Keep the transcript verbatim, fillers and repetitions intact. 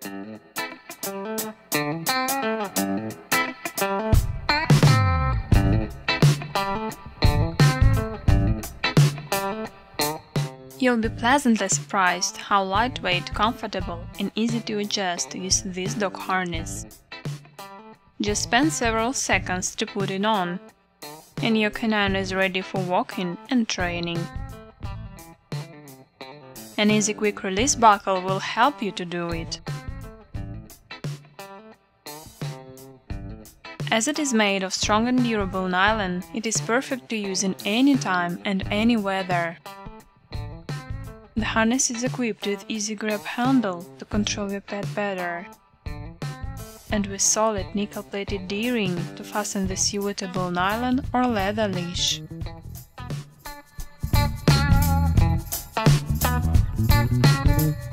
You'll be pleasantly surprised how lightweight, comfortable, and easy to adjust is this dog harness. Just spend several seconds to put it on, and your canine is ready for walking and training. An easy quick release buckle will help you to do it. As it is made of strong and durable nylon, it is perfect to use in any time and any weather. The harness is equipped with easy grab handle to control your pet better, and with solid nickel-plated D-ring to fasten the suitable nylon or leather leash. Thank you.